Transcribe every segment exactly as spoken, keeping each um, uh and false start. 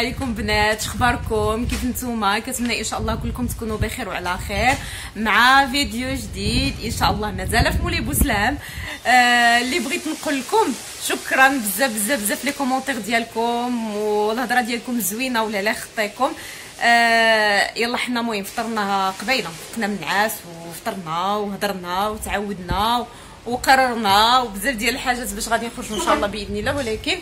عليكم بنات، اخباركم كيف نتوما؟ كنتمنى ان شاء الله كلكم تكونوا بخير وعلى خير مع فيديو جديد ان شاء الله. مازال في مولي بوسلام. آه اللي بغيت نقول لكم شكرا بزاف بزاف بزاف لي كومونتير ديالكم والهضره ديالكم زوينه ولا لا خطيكم. آه يلا حنا المهم فطرنا قبيله، كنا من النعاس وفطرنا وهضرنا وتعودنا وقررنا وبزاف ديال الحاجات باش غادي نخرجوا ان شاء الله باذن الله. ولكن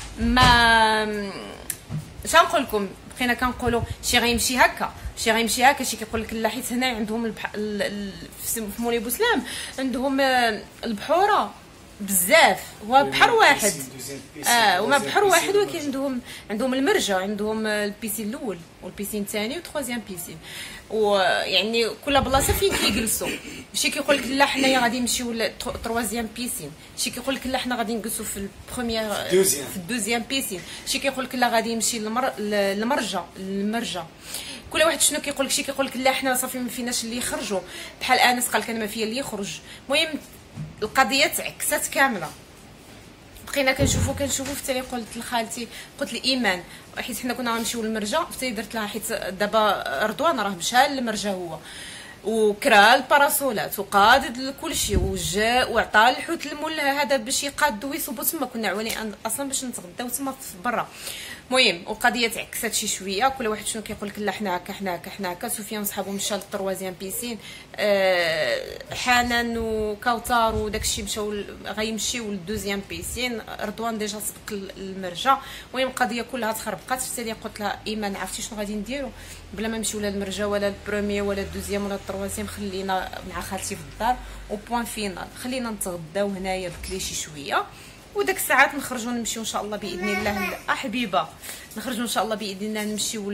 ما اش نقول لكم، بقينا كنقولوا شي غيمشي هكا شي غيمشي هكا شي كيقول لك لا، حيت هنا عندهم البح... ال... ال... في مولي بوسلام عندهم البحوره بزاف، هو بحر واحد اه وما بحر واحد، ولكن عندهم عندهم المرجع، عندهم البيسين الاول والبيسين الثاني وثروازيام بيسين، ويعني كل بلاصه فين كيجلسوا. شي كيقول لك لا حنايا غادي نمشيو للثروازيام بيسين، شي كيقول لك لا حنا غادي نجلسوا في البروميير في الدوزيام بيسين، شي كيقول لك لا غادي نمشي للمر... للمرجع المرجع كل واحد شنو كيقول لك. شي كيقول لك لا حنا صافي ما فيناش اللي يخرجوا، بحال انس قال لك انا ما فيا اللي يخرج. المهم القضيه تعكست كامله، بقينا كنشوفوا كنشوفوا في التالي. قلت لخالتي قلت لي ايمان، حيت حنا كنا غنمشيو للمرجع، حتى درت لها حيت دابا رضوان راه مشى للمرجع هو وكرا الباراسولات وقاد كلشي وجا وعطى الحوت المول هذا باش يقادو ويصوبوا تما. كنا عوالين اصلا باش نتغداو تما برا. المهم القضيه تعكست شي شويه، كل واحد شنو كيقول لك لا حنا هكا حنا هكا حنا هكا. سفيان وصحابو مشى للطروازيام بيسين، أه حنان وكوثر وداكشي مشاو غيمشيو للدوزيام بيسين، رضوان ديجا سبق المرجع. المهم القضيه كلها تخربقات. في التالي قلت لها ايمان عرفتي شنو غادي نديرو بلا ما نمشيو لا المرجع ولا البروميير ولا الدوزيام ولا الطروازيام، خلينا مع خالتي في الدار وبوان فينال، خلينا نتغداو هنايا بكري شي شويه وداك الساعات نخرجوا نمشيو ان شاء الله باذن الله. حبيبه نخرجوا ان شاء الله باذن الله نمشيو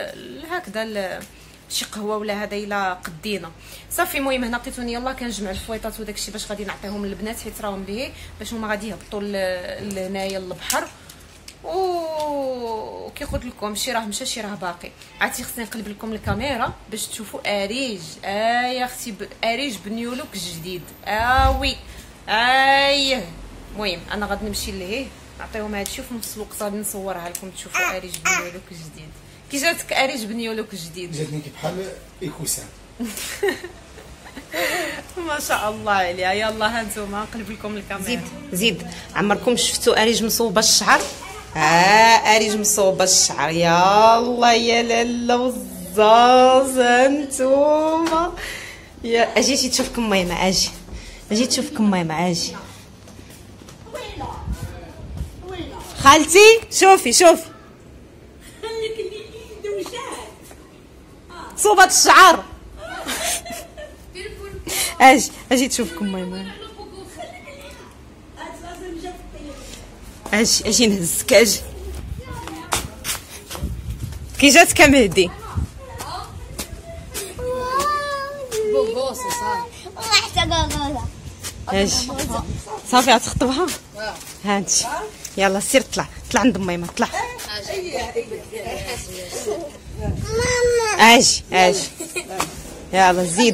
هكذا شي قهوه ولا هذا الا قدينا صافي. المهم هنا لقيتوني يلاه كنجمع الفويطات وداكشي باش غادي نعطيهم للبنات حيت راهم به باش هما غادي يهبطوا لهنايا للبحر. و كي قلت لكم شي راه مشى شي راه باقي. عرفتي خصني نقلب لكم الكاميرا باش تشوفوا اريج. اه يا اختي اريج بنيولوك جديد. اه وي ايه. المهم انا غادي نمشي لهيه نعطيهم هادشي وفي نفس الوقت غادي نصورها لكم تشوفوا اريج بنيولوك جديد. كي جاتك اريج بنيولوك جديد؟ جاتني بحال ايكوسان. ما شاء الله عليها. يلا ها نتوما نقلب لكم الكاميرا. زيد زيد عمركم شفتوا اريج مصوبه الشعر؟ اه اريج مصوبه الشعر. يلا يا لاله وزاز انتوما. يا اجي تي تشوف كميمه، اجي اجي تشوف كميمه، اجي خالتي شوفي شوفي صوبة الشعر. اجي اجي تشوف كميمه، اجي اجي نهزك، اجي كي جاتك مهدي. اجي صافي غتخطبها. هانتي يلا سير طلع طلع عند ماما، طلع اجي اجي يلا زيد.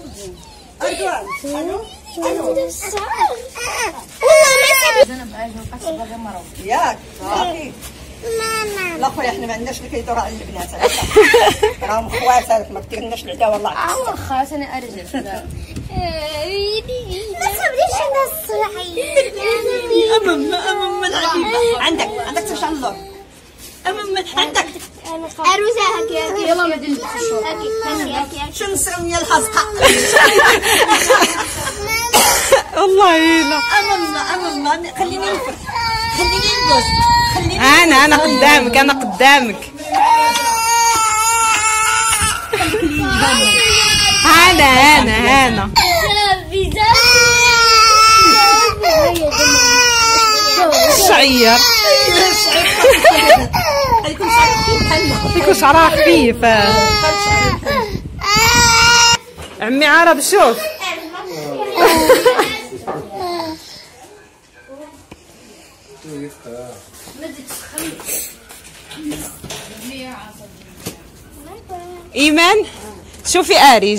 ياك صافي لا خويا حنا ما عندناش اللي كيدور على البنات راهم خواتك ما كتيرناش العداوه. الله اه واخا انا ارجع ما صبريش انا الصحيح. امم امم الحبيبه عندك عندك تمشي على اللور. امم عندك اروزه هكا هكا يلا ما نديرش الشوط هكا شنو نسوي يا الحزقه. والله يلا امم امم خليني نفرح خليني ندوز خليني انا انا قدامك انا قدامك انا انا انا شعير يكون شعرها خفيف. عمي عرب شوف ايمان شوفي اريج.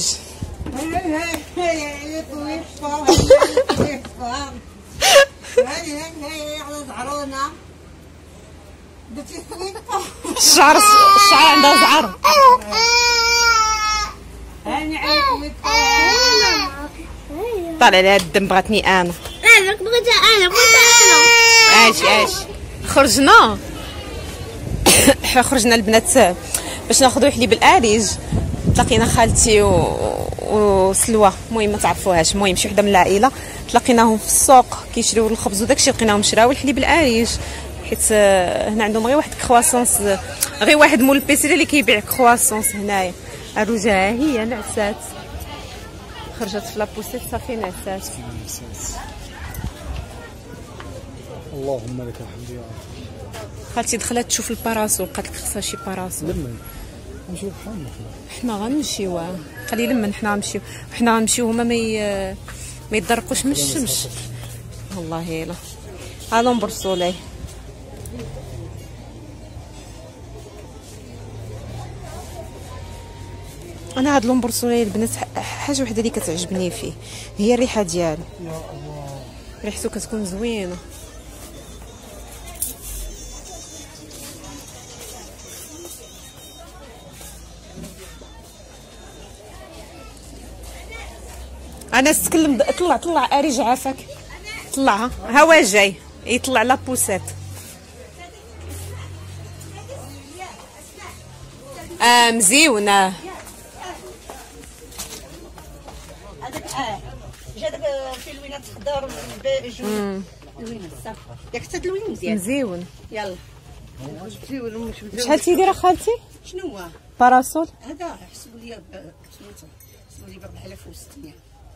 الشعر الشعر عندها زعر. طالع لها الدم بغاتني انا. انا بغيت انا بغيت انا اش اش خرجنا خرجنا البنات باش ناخذوا حليب الاريج. تلاقينا خالتي و... وسلوى، المهم ما تعرفوهاش، المهم شي وحده من العائله تلاقيناهم في السوق كيشريو الخبز وداكشي، لقيناهم شراو الحليب الاريج حيت هنا عندهم غير واحد كرواسونس، غير واحد مول البيسيري اللي كيبيع كرواسونس هنايا. الرجا هي نعسات، خرجت في لابوسيت صافي نعسات. اللهم لك الحمد يا رب. خالتي دخلت تشوف الباراسول، قالت لك خصها شي باراسول. لمن نمشيو بحالنا حنا غنمشيو قليلا من حنا غنمشيو، حنا غنمشيو هما ما ما يضرقوش من الشمس. والله الا ها لومبر سولي. انا هاد لومبر سولي البنات حاجه وحده اللي كتعجبني فيه هي الريحه ديالو. يا الله ريحته كتكون زوينه. انا استكلم. طلع طلع اريج عافاك، طلعها ها هو جاي يطلع لابوسات. اه مزيونه. هذاك اه جا داك في اللوينات الخضر البيج اللوينات صافي ياك حتى اللوين مزيان مزيون. يلا شحال تيدير خالتي؟ شنو هو باراسول هذا؟ حسبوا لي سميتو حسبوا لي ب أربعة آلاف وستمية.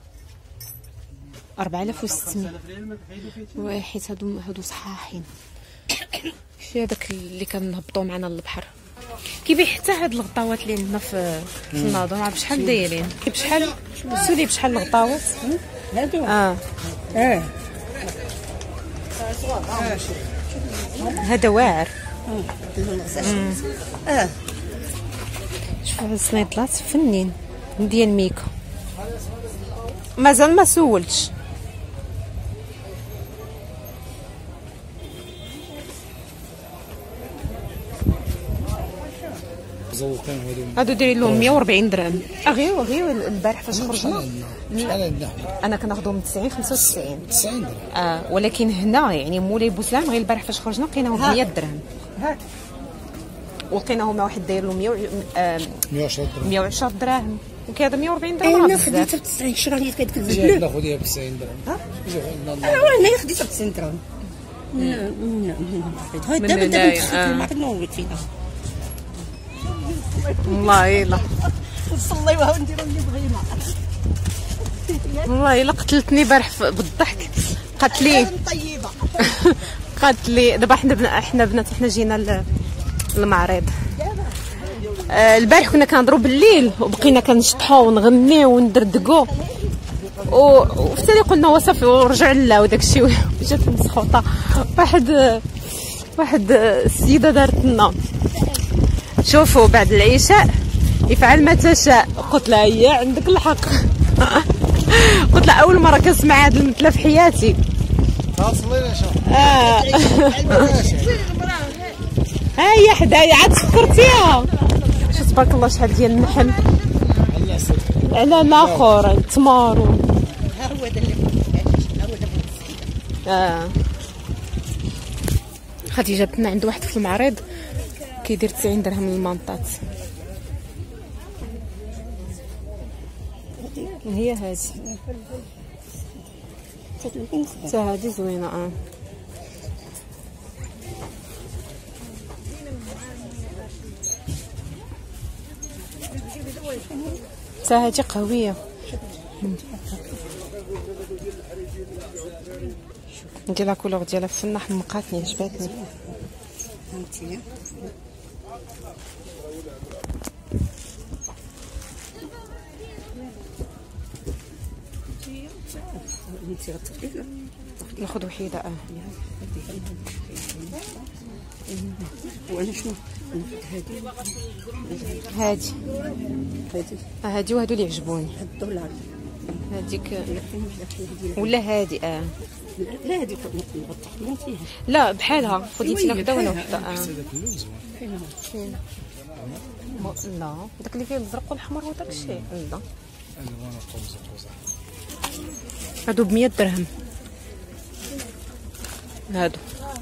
أربعة آلاف وستمية وحيت هادو هادو صحاحين. شي هذاك اللي كنهبطوا معنا للبحر كيبيع حتى هاد الغطاوات اللي عندنا في في الناظور. عرف شحال دايرين؟ بشحال سولي بشحال الغطاوات هادو اه اه هذا واعر. اه شوف هاد السنيطلات فنين ديال ميكا. مازال ما سولتش. مزوقين هادو. هادو دايرين لهم مية وأربعين درهم. غير غير البارح فاش خرجنا شحال عندنا حنا؟ انا كناخذهم من تسعين خمسة وتسعين. تسعين درهم. اه ولكن هنا يعني مولاي بوسلام غير البارح فاش خرجنا لقيناهم مية درهم. هاك ولقيناهم مع واحد داير له مية مية وعشرة درهم. مية وعشرة دراهم وكذا مية وأربعين درهم. انا خديتها ب تسعين. شرا لي كتكذب جي له. ناخذ ليها ب تسعين درهم. ها؟ جي انا وانا خديتها ب تسعين درهم. لا لا دابا دابا دخلت المعرض نوض فينا. والله الا نصليوها ونديروا اللي بغينا. والله الا قتلتني بارح بالضحك. قالت لي طيبه قالت لي دابا حنا بنا حنا بنات حنا جينا للمعرض. آه البارح كنا كنهضروا بالليل وبقينا كنشطحوا ونغنيو وندردقوا وفي التالي قلنا وصافي ورجع لا وداك الشيء. جات مسخوطه واحد واحد السيده دارت لنا شوفوا بعد العشاء يفعل ما تشاء. قلت لها هي عندك الحق. قلت لها اول مره كنسمع هذه المثله في حياتي. صلينا شوف. اه ها هي حدايا عاد فكرتيها. شو تبارك الله شحال ديال النحل على الاخر التمار. ها هو هذا اللي ها هو دابا. اه خديجه جابتنا عند واحد في المعرض كيدير تسعين درهم المنطات. هي هذه حتى هذه زوينه. اه حتى هذه قويه. ندير لا كولور ديالها فنه حمقاتني عجباتني. فهمتي انت غتاخدي ناخذ وحيده. اه وانا شنو هادي هادي هادي هادي وهادو اللي عجبوني. الدولار هذيك ولا هادي اه لا هذه نغطح فيها. لا بحالها خدي انت وحده وانا وحده اه فين لا داك اللي فيه الازرق والاحمر وداك الشيء لا الوان قوس قوس هادو ب مية درهم هادو.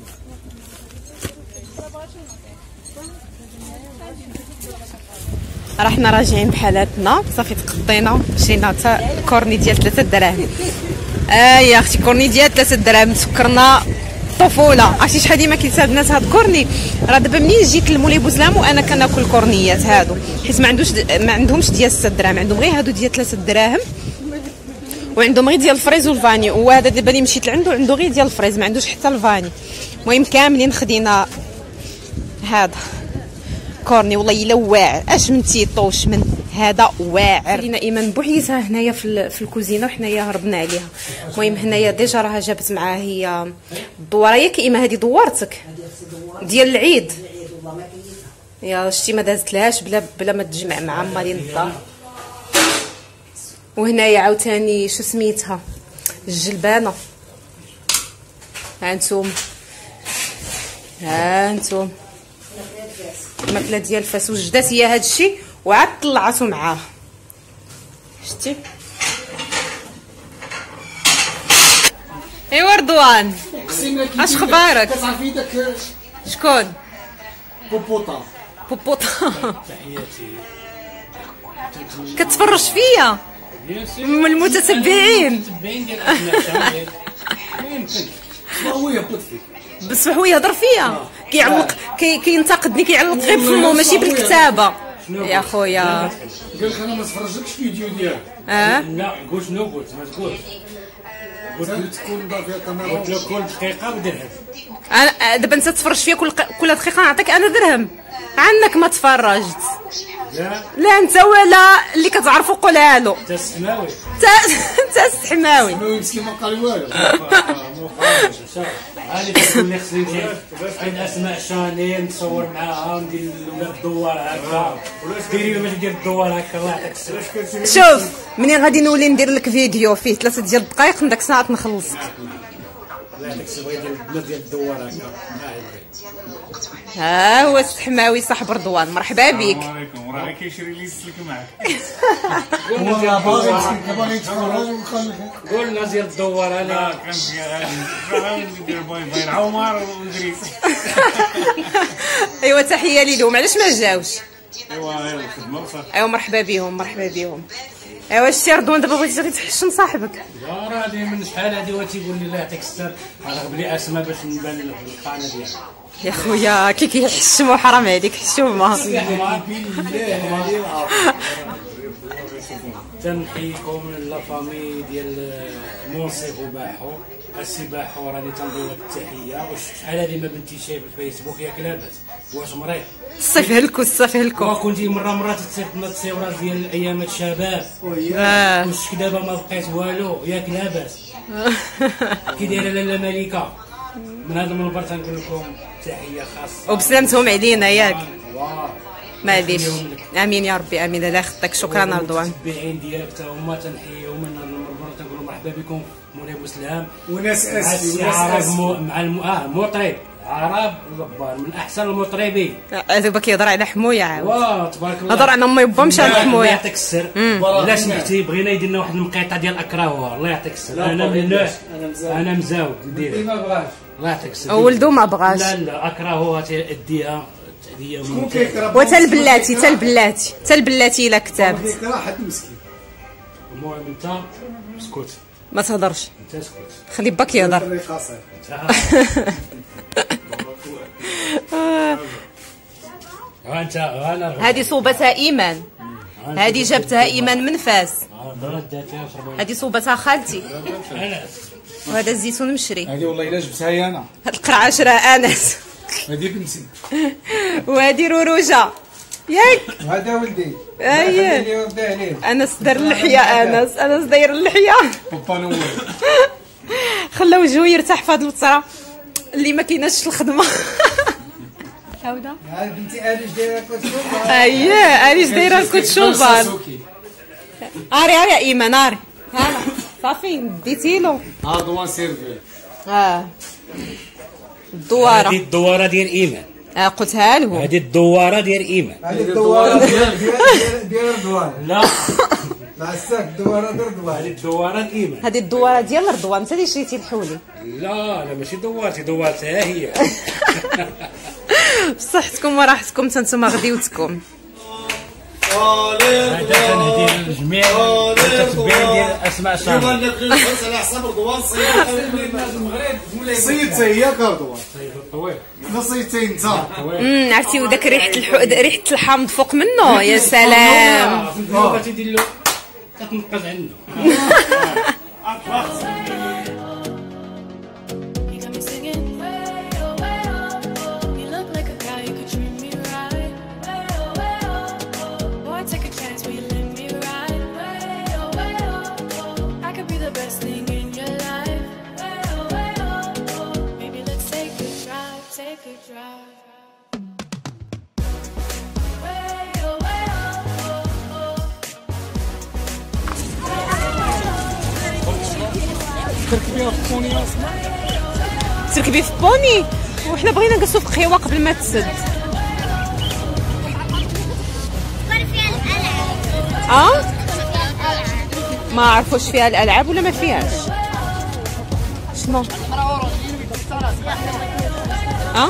راه حنا راجعين بحالاتنا صافي تقضينا مشينا حتى كورني ديال ثلاثة دراهم. اه يا اختي كورني ديال ثلاثة دراهم تفكرنا طفوله. عرفتي شحال ديما كيتساب الناس هاد كورني. راه دابا منين جيت لمولاي بوسلام وانا كناكل كورنيات هادو حيت ما عندوش ما عندهمش ديال ستة دراهم عندهم غير هادو ديال ثلاثة دراهم وعندهم غير ديال الفريز والفاني وهذا دابا اللي مشيت لعنده عنده غير ديال الفريز ما عندوش حتى الفاني. المهم كاملين خدينا هذا كورني والله الا واعر اش من تيطوش من هذا واعر. خلينا ايمان بوحديتها هنايا في في الكوزينه وحنايا هربنا عليها. المهم هنايا ديجا راها جابت معاها هي الدواره ياك ايما هذه دوارتك ديال العيد يا شتي ما دازتلهاش بلا بلا ما تجمع مع مالين الدار. وهنايا عاوتاني شو سميتها الجلبانه ها انتم ها انتم الماكله ديال فاس وجدات هي هذا الشيء وعاد طلعاتو معاه شتي. ايوا رضوان اش خبارك كتعرفي داك شكون بوبوطا بوبوطا كتفرج فيا من المتتبعين هو يهبط فيك بصح هو يهضر فيا كيعلق كي كينتقدني كيعلق غير بفمو ماشي بالكتابه يا خويا. قال لك انا ما نتفرجلكش فيديو ديالك. اه لا قول شنو قلت ما تقولش قلت تكون ضافيه الكاميرا قلت له كل دقيقه بدرهم. انا دابا انت تفرج فيا كل كل دقيقه نعطيك انا درهم عنك ما تفرجت. لا لا انت ولا اللي كتعرفوا قولها له انت السماوي انت السحماوي مسكين ما قال والو. هاني تقول لي خصني ندير عند اسماء شانيل نتصور معاها ندير ولا الدوار هكا ديري باش ندير الدوار هكا الله يعطيك الصحه. شوف منين غادي نولي ندير لك فيديو فيه ثلاثه ديال الدقائق من داك الساعه نخلصك. الله يعطيك الصحه ديال البنات ديال الدوار هكا. ها هو السحماوي صاحب رضوان مرحبا بك. السلام عليكم راه كيشري لي السلك معاك. والله باغي مسكين باغي يتفرج ونخليك. قول لنا ديال الدوار انا كان ندير باي باي عمر وندريس. ايوا تحيه ليهم علاش ما جاوش. ايوا ايوا الخدمه وصافي. ايوا مرحبا بهم مرحبا بهم. ايوا شتي رضوان دابا بغيتي غير تحشم صاحبك. لا راه هادي من شحال هادي هو تيقول لي الله يعطيك الستر رغب لي اسماء باش نبان له في القناه ديالك. يا خويا كي كيحشموا حرام عليك حشومه. تنحييكم من لا فامي ديال مونسي وباحو السي باحو راني تنقول لك التحيه. واش شحال هادي ما بنتي شي في الفيسبوك ياك لاباس واش مريض صيفه لكم صافي لكم. كنتي مره مره تصيفطنا تصويرات ديال ايام الشباب اه واش دابا ما بقيت والو ياك لاباس. كي دايره لاله مليكه من هذا المنبر تنقول لكم تحيه خاصه وبسلامتهم علينا ياك. واه معليش امين يا ربي امين الله يخطيك. شكرا رضوان. المتبعين ديالك تا هما تنحييهم من هذا المنبر تنقولوا مرحبا بكم مولاي بوسلام وناس اسفي مع وناس السي عرب مع الم... اه مطرب عرب جبار من احسن المطربين. هذا كيهضر على حمويه عاود. واه تبارك الله. هضر على امي وبا مشى على حمويه. يعطيك السر. لا سمعتي بغينا يدير لنا واحد المقيطه ديال اكراهوها الله يعطيك السر. انا من النوع انا مزاود ندير ما بغاش. الله يعطيك السر. ولدو ما بغاش. لا لا اكراهوها تاديها تاديه شكون كيكره وتا البلاتي تا البلاتي تا البلاتي الا كتبت. كيكره حد مسكين. المهم انت اسكت ما تهضرش انت اسكت خلي باك يهضر. اللي خاصك. ها انت انا هذه صوبتها ايمان هذه جابتها ايمان من فاس. هذه صوبتها خالتي وهذا الزيتون مشري. هذه والله الا جبتها هي انا. هاد القرعه راه انس. هذه بنتي. وهذه روروجه ياك. وهذا ولدي. اييه اللي ودا عليه. انس دار اللحيه انس انس داير اللحيه. بابا نور. خلى وجهو يرتاح في هاد الفتره اللي ما كايناش الخدمه. عاوده ها بنتي اليش دايره اييه اليش دايره الكوتشوبان. اري اري ايمان اري ها صافي ديتي له ها دوان سيرفي. اه الدواره. هذه الدواره ديال ايمان. اه قلتها له. هذه الدواره ديال ايمان. هذه الدواره ديال ديال ديال رضوان. لا مع الساك الدواره ديال رضوان. هذه الدواره ديال ايمان. هذه الدواره ديال رضوان انت اللي شريتي الحولي. لا لا ماشي دوارتي، دوارتها هي. بصحتكم وراحتكم تنتوما غديوتكم. هذا كنهدي للجميع التتبيع ديال اسماء شامل. على حساب رضوان صيدتي هي كرضوان. صيد الطويل. لا صيدتي انت. امم عرفتي وداك ريحه الحو... ريحه الحامض فوق منه يا سلام. في الفلوق كتدير له كتنقص عنده. تركبيها في بوني اصلا. تركبي في بوني وحنا بغينا نجلسوا في قهوه قبل ما تسد. اه ما عرفوش فيها الالعاب ولا ما فيهاش. شنو اه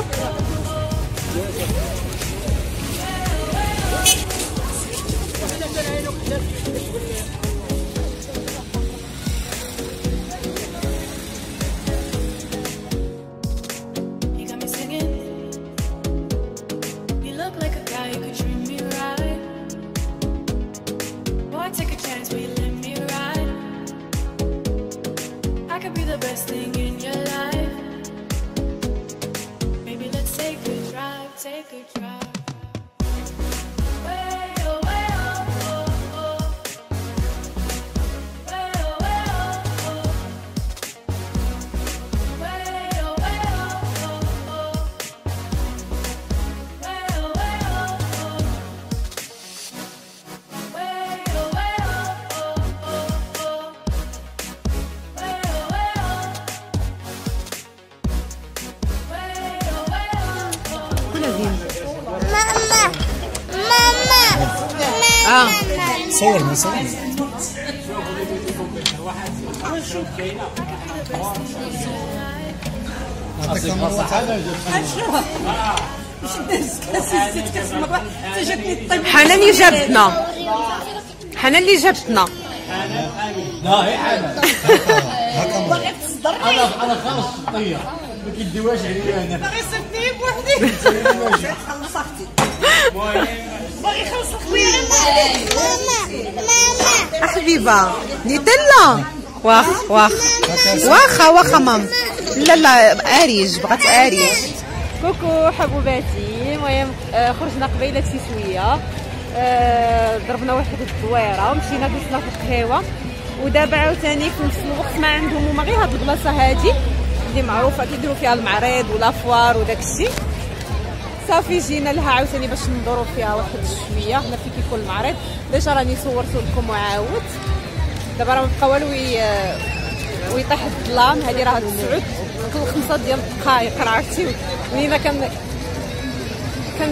اه صور ما صور. حنان اللي جابتنا. حنان اللي جابتنا. لا هي حنان. باغي تصدر. انا انا خارج الطيه ما كيديوهاش عليا انا. باغي يصيفطني بوحدي. خلص اختي. باغي يخلص خويا. ماما ماما حبيبه نيتيلا. واخ واخ واخا واخا مام. لا لا اريج بغات اريج. كوكو حبوباتي. المهم خرجنا قبيله شي شويه، ضربنا واحد الدويره ومشينا جلسنا في القهوه، ودابا عاوتاني في نفس الوقت ما عندهم هما غير هاد البلاصه هادي اللي معروفه كيديروا فيها المعرض ولا فوار وداك الشيء. صافي جينا لها عاوتاني باش ندورو فيها واحد شويه هنا في كيكون المعرض. ديجا راني صورتو لكم وعاود. دابا راه مبقى والو ويطيح الظلام. هذه راه تسعود كل خمسة ديال الدقائق راه عرفتي ولينا كان كان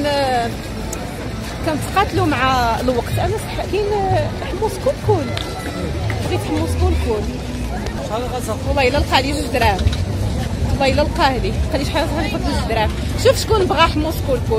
كنتقاتلوا مع الوقت. انا كاين حمص كلكل، بغيت حمص كلكل والله الا لقى لي جوج دراهم، والله الا لقاه لي خلي شحال صغير يفوت جوج دراهم. شوف شكون بغى حمص كلكل.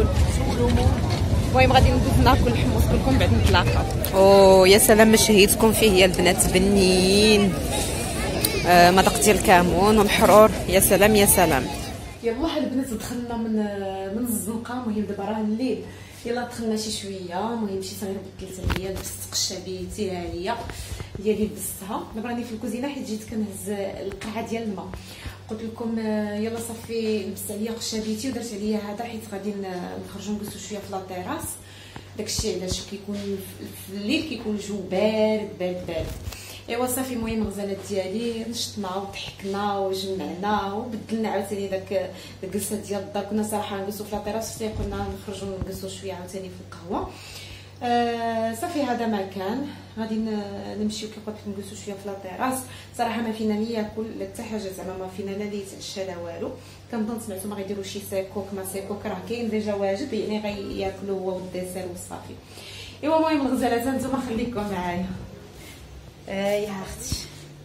المهم غادي ندوز ناكل الحمص كلكم بعد نتلاقاو. اوه يا سلام ما شهيتكم فيه يا البنات بنين. آه مذاق ديال الكمون والحرور. يا سلام يا سلام. يلا البنات دخلنا من من الزنقه. المهم دابا راه الليل، يلا دخلنا شي شويه. المهم شي صغير بدلت عليا لبست قشابيتي هانيه ديالي لبستها. دابا راني في الكوزينه حيت جيت كنهز القرعه ديال الماء. قلت لكم يلا صافي لبست عليا قشابيتي ودرت عليا هذا حيت غادي نخرجوا نجلسوا شويه في لاطيراس. داكشي علاش كيكون في الليل كيكون الجو بارد بارد بارد. ايوا صافي المهم الغزالات ديالي نشطنا وضحكنا وجمعنا وبدلنا عاوتاني داك الجلسه ديال الدار. كنا صراحه نجلسوا في لاطيراس حتى قلنا نخرجوا نجلسوا شويه عاوتاني في القهوه. آه صافي هذا ما كان. غادي نمشيو كي قلت نجلسوا شويه في لاطيراس. صراحه ما فينا لا ياكل لا حتى حاجه، زعما ما فينا لا يتعشى لا والو. كنظن سمعتو ما غيديروا شي سيكوك، ما سيكوك راه كاين ديجا واجد، يعني غياكلوا هو والديسير وصافي. ايوا المهم الغزالات نتوما خليكم معايا. اه يا اختي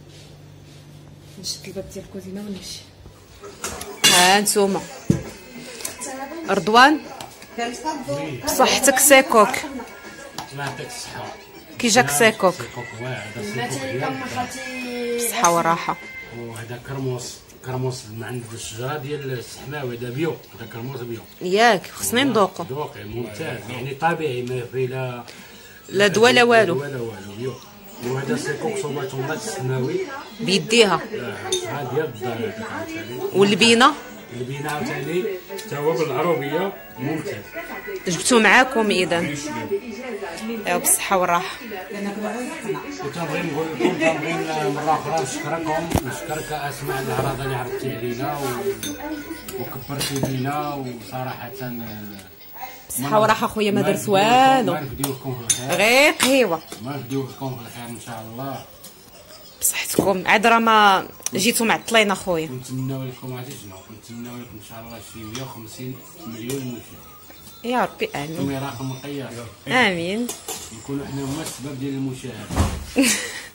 نشد الباب ديال الكوزينه ونمشي. ها نتوما رضوان بصحتك سيكوك. الله يعطيك الصحة. كي جاك سيكوك؟ سيكوك واعر، سيكوك ديال بالصحة والراحة. وهذا كرموس، كرموس من عند الشجرة ديال السحماوي، هذا بيو، هذا كرموس بيو. ياك خصني ندوقو. ذوقي ممتاز، يعني طبيعي ما فيه لا لا دواء لا والو. لا والو بيو. وهذا سيكوك صوبة طماط السحماوي بيديها. ها ديال الدار هذاك عاوتاني. واللبينة؟ البينا عاوتاني حتى هو بالعروبية ممتاز. جبتو معاكم اذا. ايوا بالصحة والراحة. وتنبغي نقول لكم، تنبغي مرة أخرى نشكركم، نشكرك أسماء الأعراض اللي عرضتي علينا وكبرتي بينا، وصراحة بالصحة والراحة خويا ما درت والو. ما نفديوكم في الخير. غير قهيوة. ما نفديوكم في الخير إن شاء الله. بصحتكم، عاد راه ما جيتو معطلين اخويا. نتمناو لكم عرفتي شنو، نتمناو لكم إن شاء الله شي مية وخمسين مليون مشاهد. يا ربي امين. كم رقم قياس. امين. نكونوا حنا هما السبب ديال المشاهده.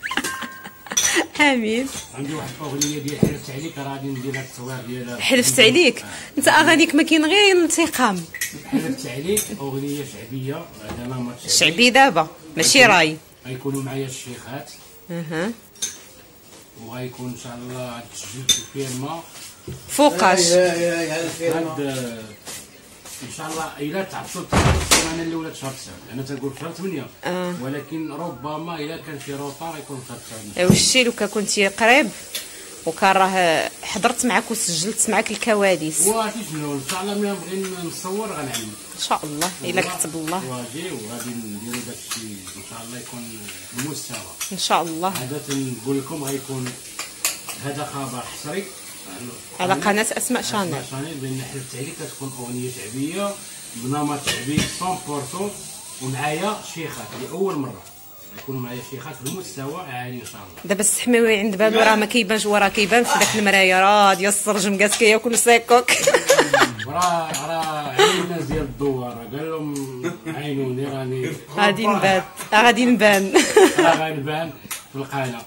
امين. عندي واحد الاغنيه ديال حلفت عليك، راه غادي ندير هاد التصوير ديالها. حلفت عليك؟ انت اغانيك ما كاين غير انتقام. حلفت عليك اغنيه شعبيه، هذا نمط شعبي دابا ماشي راي. غيكونوا معايا الشيخات. اها. وغيكون ان شاء الله هاد التسجيل في الفيلم فوقاش. هاد ان شاء الله الا تعطوا السيمانه الاولى شهر تسعة، انا تنقول شهر ثمانية. آه. ولكن ربما الا كان شي روطا غيكون شهر تسعة. ايوا الشي لو كنتي قريب وكان راه حضرت معك وسجلت معك الكواليس. وعرفتي شنو ان شاء الله ملي نبغي نصور غنعلم ان شاء الله الا كتب الله. واجي وغادي نديرو داكشي ان شاء الله يكون المستوى ان شاء الله. هذا تنقول لكم غيكون هذا خبر حصري على قناه اسماء شانيل. اسماء شانيل بان حلفت عليك كتكون اغنيه شعبيه بنمط شعبي مية بالمية، ومعايا شيخات لاول مره يكونوا معايا شيخات في المستوى عالي ان شاء الله. دابا السحماوي عند بالو راه ما كيبانش، وراه كيبان في داك المرايه، راه ديال السرجم كاس كياكل سيكوك. راه راه عين الناس ديال الدوار قال لهم عينوني راني غادي نبان، غادي نبان. راه غنبان في القناه.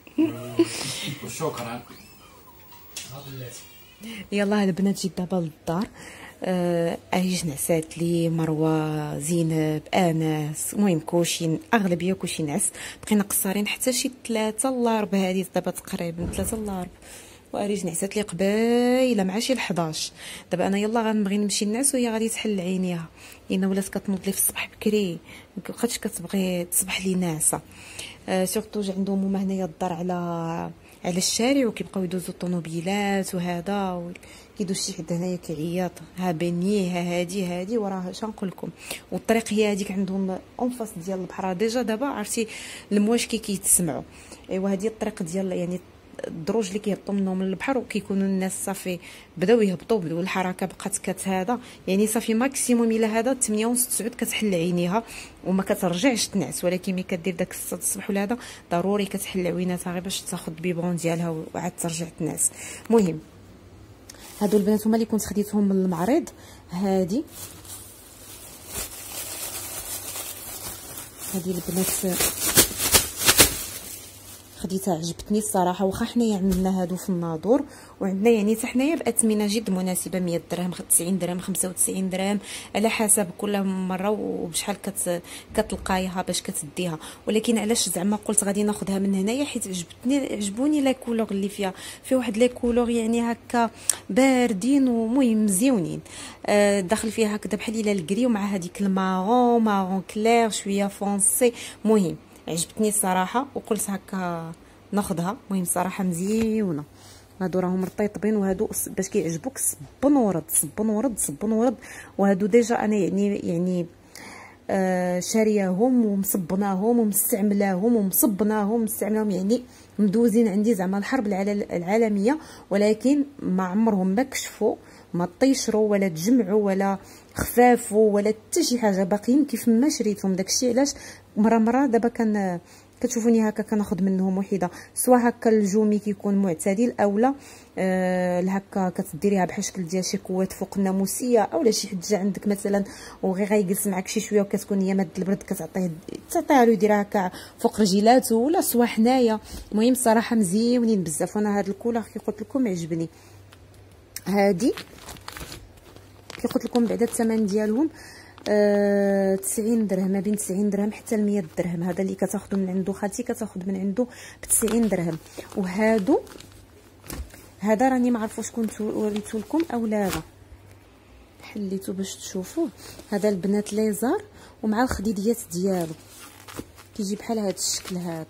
وشكرا. يلا البنات جيت دابا للدار. آه عايش نعسات لي مروه زينب انس، المهم كلشي اغلبيه كلشي نعس. بقينا قصارين حتى شي ثلاثة الله ربع هذه دابا تقريبا ثلاثة الله ربع، واريج نعسات لي قبيله مع شي حداش. دابا انا يلا غنبغي نمشي نعس وهي غادي تحل عينيها، لان ولات كتنوض لي في الصباح بكري، ما بقاتش كتبغي تصبح لي ناعسه. آه سورتو جا عندهم هما هنايا الدار على على الشارع، وكيبقاو يدوزوا الطوموبيلات وهذا، كيدوز شي حد هنايا كيعيط، ها بني ها هادي هادي، وراه شنقول لكم. والطريق هي هذيك عندهم اونفاس ديال البحر، ديجا دابا عرفتي المواج كي كيتسمعوا. ايوا هذه الطريق ديال يعني الدروج اللي كيهبطوا منهم من البحر، وكيكونوا الناس صافي بداو يهبطوا، بداو الحركه بقات كتهذا، يعني صافي ماكسيموم الى هذا ثمانية ونص تسعود كتحل عينيها وما كترجعش تنعس. ولكن ملي كدير داك الساعه الصباح ولا هذا ضروري كتحل عويناتها غير باش تاخذ بيبون ديالها وعاد ترجع تنعس. المهم هادو البنات هما اللي كنت خديتهم من المعرض. هادي هادي البنات خديتها عجبتني الصراحه، واخا حنايا عملنا هادو في الناظور، وعندنا يعني حتى حنايا باثمنه جد مناسبه، مية درهم تسعين درهم خمسة وتسعين درهم على حسب كل مره وبشحال كت كتلقايها باش كتديها. ولكن علاش زعما قلت غادي ناخذها من هنايا حيت عجبتني عجبوني لا كولور اللي فيها، في واحد لي كولور يعني هكا باردين ومهم مزيونين. آه داخل فيها هكذا بحال الا الكري ومع هذيك المارون مارون كلير شويه فونسي. مهم عجبتني الصراحه وقلت هكا ناخذها. المهم صراحه مزيونه. هادو راهم رطيطبين، وهادو باش كيعجبوك صبن ورد صبن ورد صبن ورد. وهادو ديجا انا يعني يعني آه شارياهم ومصبناهم ومستعملاهم ومصبناهم ومستعملاهم، يعني مدوزين عندي زعما الحرب العالميه، ولكن ما عمرهم ما كشفوا ما طيشروا ولا تجمعوا ولا خفافوا ولا حتى شي حاجه، باقيين كيف ما شريتهم. داكشي علاش مره مره دابا كان كتشوفوني هكا كناخذ منهم وحده، سواء هكا الجومي كيكون معتدل اولا آه هكا كتديريها بحال شكل ديال شي كوات فوق الناموسيه، اولا شي حد جا عندك مثلا وغير غيجلس معك شي شويه وكتكون هي ماد البرد كتعطيه تعطيها له يديرها هكا فوق رجيلاته ولا سوا حنايا. المهم الصراحه مزيونين بزاف، وانا هاد الكولر كي قلت لكم عجبني. هادي كي قلت لكم بعدا الثمن ديالهم آه تسعين درهم، ما بين تسعين درهم حتى ل مية درهم. هذا اللي كتاخذوا من عنده خالتي كتاخذ من عنده ب تسعين درهم. وهادو هذا راني ما عرفوش كنت وريتو لكم او لا لا، حليتو باش تشوفوه. هذا البنات ليزر ومع الخديديات ديالو كيجي بحال هذا الشكل، هذا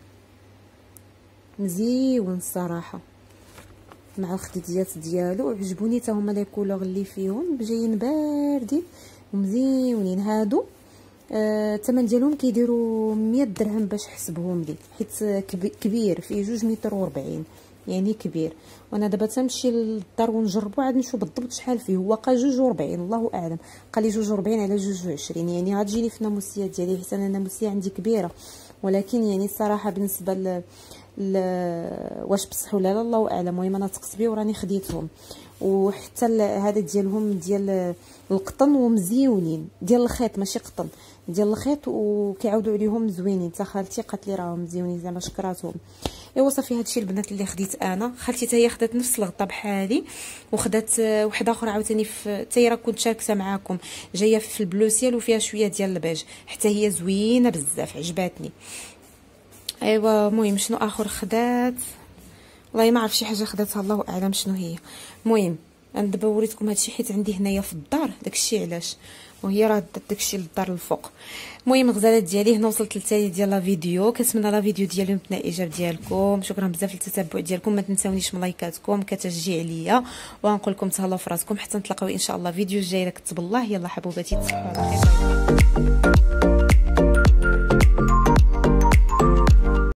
مزيون الصراحه مع الخديديات ديالو. عجبوني حتى هما لي كولور اللي فيهم جايين باردين ومزيونين. هادو الثمن آه ديالهم كيديروا مية درهم باش حسبهم لي، حيت كبير فيه جوج متر وربعين يعني كبير. وانا دابا تنمشي للدار ونجربو عاد نشوف بالضبط شحال فيه. هو قال جوج وربعين الله اعلم، قال لي جوج وربعين على جوج وعشرين، يعني غتجيني في الناموسيه ديالي حيت انا الناموسيه عندي كبيره. ولكن يعني الصراحه بالنسبه ل ل واش بصح ولا لا الله اعلم. المهم انا ثقت بيه وراني خديتهم. وحتى هذا ديالهم ديال القطن ومزيونين، ديال الخيط ماشي قطن، ديال الخيط وكيعاودوا عليهم زوينين. حتى خالتي قالت لي راهم مزيونين زعما شكراتهم. ايوا صافي هادشي البنات اللي خديت انا. خالتي حتى هي خدات نفس الغطا بحالي، وخدات وحده اخرى عاوتاني في حتى هي راه كنت شاركتها معاكم، جايه في البلو سيال وفيها شويه ديال البيج، حتى هي زوينه بزاف عجباتني. ايوا المهم شنو اخر خدات والله ما عرف، شي حاجه خداتها الله اعلم شنو هي. المهم انا دابا وريتكم هادشي حيت عندي هنايا في الدار داكشي علاش، وهي راه دات داكشي للدار الفوق. المهم الغزالات ديالي هنا وصلت للتالي ديال لا فيديو. كنتمنى لا فيديو ديالي تنال الاعجاب ديالكم. شكرا بزاف للتتبع ديالكم، ما تنساونيش من لايكاتكم كتشجيع ليا، وغنقول لكم تهلاو في راسكم حتى نتلاقاو ان شاء الله فيديو جاي. لك كتب الله. يلا حبوباتي تصبحوا على خير.